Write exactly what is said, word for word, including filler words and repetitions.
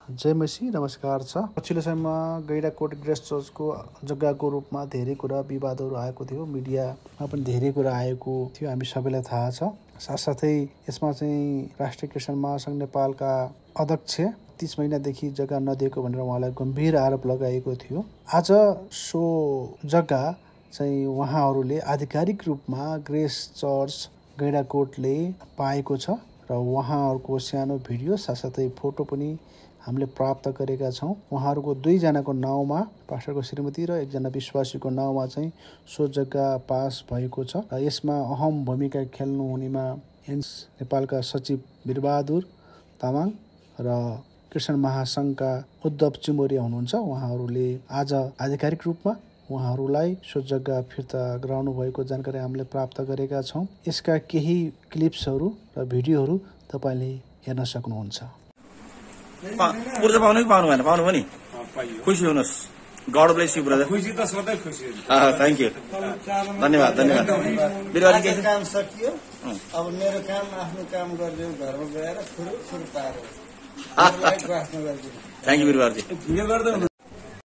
जय मसी नमस्कार छ। पछिल्लो समयमा गैंडाकोट ग्रेस चर्चको जग्गाको रूपमा धेरै कुरा विवादहरू आएको थियो। मिडियामा पनि धेरै कुरा आएको थियो, हामी सबैलाई थाहा छ। साथसाथै यसमा चाहिँ राष्ट्रिय क्रिस्चियन महासङ्घ नेपालका अध्यक्ष तीस महिनादेखि जग्गा नदिएको भनेर उहाँलाई गम्भीर आरोप लगाएको थियो। आज सो जग्गा चाहिँ उहाँहरूले आधिकारिक रूपमा ग्रेस चर्च गैंडाकोटले पाएको छ र उहाँहरूको सानो भिडियो साथसाथै फोटो पनि हामीले प्राप्त गरेका छौँ। उहाँहरूको दुईजनाको नाउँमा, पास्टरको श्रीमती र एकजना विश्वासीको नाउँमा चाहिँ सो जग्गा पास भएको छ र यसमा अहम भूमिका खेल्नुहुनेमा एन्स नेपालका सचिव वीरबहादुर तामाङ र क्रिस्चियन महासङ्घका उद्धव चिमोरिया हुनुहुन्छ। उहाँहरूले आज आधिकारिक रूपमा उहाँहरूलाई सो जग्गा फिर्ता गराउनु भएको जानकारी हामीले प्राप्त गरेका छौँ। यसका केही क्लिप्सहरू र भिडियोहरू तपाईँले हेर्न सक्नुहुन्छ। पूर्जा पाउनु कि पाउनु भएन? पाउनु पनि खुसी हुनुहोस्। God bless you brother. खुसी त सधैँ खुसी हुन्छ। थ्याङ्क यू, धन्यवाद धन्यवाद। काम सकियो, अब मेरो काम आफ्नो काम गरिदियो, घरमा गएर फुरु फुरु पारो। Thank you वीरबारजी।